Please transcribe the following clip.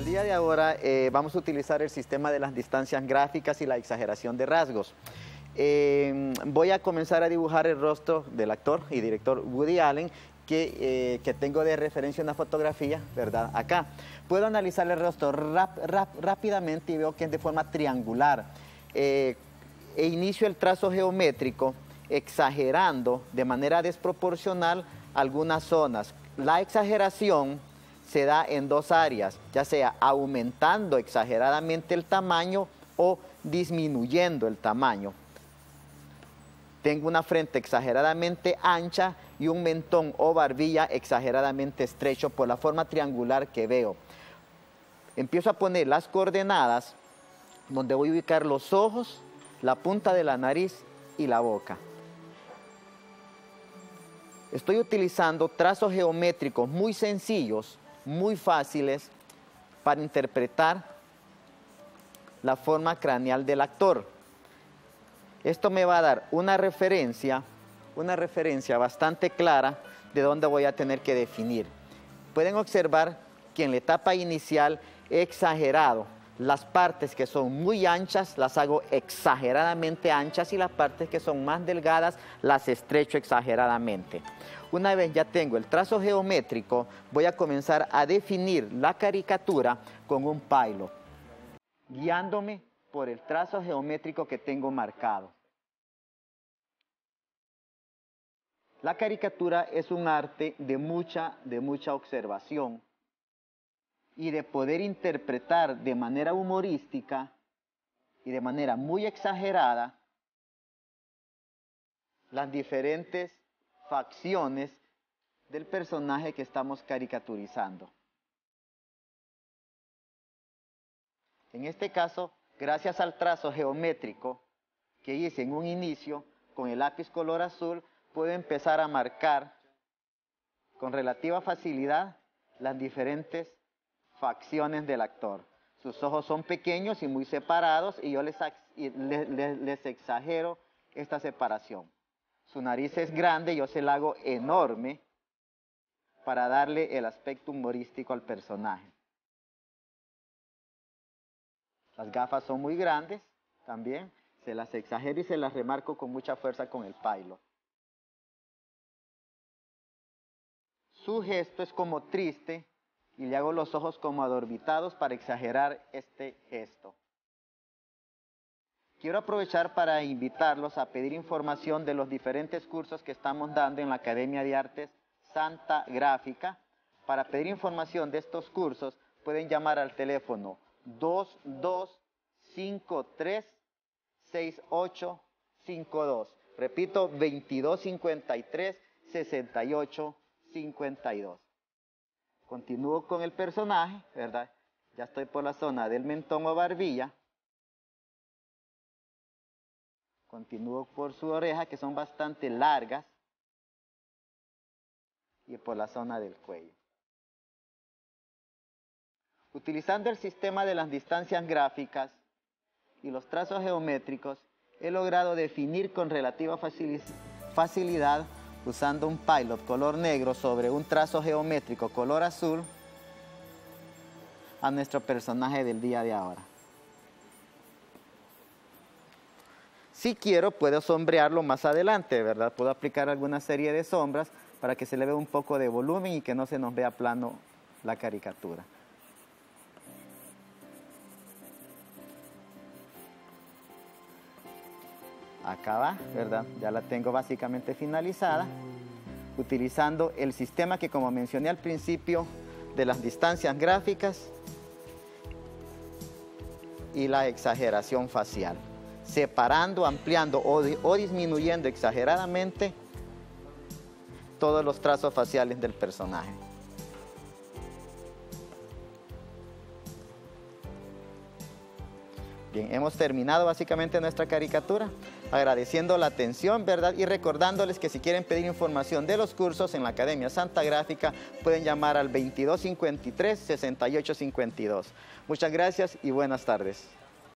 el día de ahora vamos a utilizar el sistema de las distancias gráficas y la exageración de rasgos. Voy a comenzar a dibujar el rostro del actor y director Woody Allen, que tengo de referencia una fotografía, ¿verdad? Acá. Puedo analizar el rostro rápidamente y veo que es de forma triangular. E inicio el trazo geométrico exagerando de manera desproporcional algunas zonas. La exageración se da en dos áreas, ya sea aumentando exageradamente el tamaño o disminuyendo el tamaño. Tengo una frente exageradamente ancha y un mentón o barbilla exageradamente estrecho por la forma triangular que veo. Empiezo a poner las coordenadas donde voy a ubicar los ojos, la punta de la nariz y la boca. Estoy utilizando trazos geométricos muy sencillos, muy fáciles para interpretar la forma craneal del actor. Esto me va a dar una referencia bastante clara de dónde voy a tener que definir. Pueden observar que en la etapa inicial he exagerado. Las partes que son muy anchas las hago exageradamente anchas y las partes que son más delgadas las estrecho exageradamente. Una vez ya tengo el trazo geométrico, voy a comenzar a definir la caricatura con un pilot, guiándome por el trazo geométrico que tengo marcado. La caricatura es un arte de mucha observación y de poder interpretar de manera humorística y de manera muy exagerada las diferentes facciones del personaje que estamos caricaturizando. En este caso, gracias al trazo geométrico que hice en un inicio con el lápiz color azul, puedo empezar a marcar con relativa facilidad las diferentes facciones del actor. Sus ojos son pequeños y muy separados y yo les exagero esta separación. Su nariz es grande y yo se la hago enorme para darle el aspecto humorístico al personaje. Las gafas son muy grandes también, se las exagero y se las remarco con mucha fuerza con el pilot. Su gesto es como triste y le hago los ojos como adorbitados para exagerar este gesto. Quiero aprovechar para invitarlos a pedir información de los diferentes cursos que estamos dando en la Academia de Artes Santa Gráfica. Para pedir información de estos cursos pueden llamar al teléfono 2253-6852. Repito, 2253-6852. Continúo con el personaje, ¿verdad? Ya estoy por la zona del mentón o barbilla. Continúo por su oreja, que son bastante largas. Y por la zona del cuello. Utilizando el sistema de las distancias gráficas y los trazos geométricos, he logrado definir con relativa facilidad, usando un pilot color negro sobre un trazo geométrico color azul, a nuestro personaje del día de ahora. Si quiero, puedo sombrearlo más adelante, ¿verdad? Puedo aplicar alguna serie de sombras para que se le vea un poco de volumen y que no se nos vea plano la caricatura. Acá va, ¿verdad? Ya la tengo básicamente finalizada, utilizando el sistema que, como mencioné al principio, de las distancias gráficas y la exageración facial, separando, ampliando o disminuyendo exageradamente todos los trazos faciales del personaje. Bien, hemos terminado básicamente nuestra caricatura, agradeciendo la atención, ¿verdad? Y recordándoles que si quieren pedir información de los cursos en la Academia Santa Gráfica, pueden llamar al 2253-6852. Muchas gracias y buenas tardes.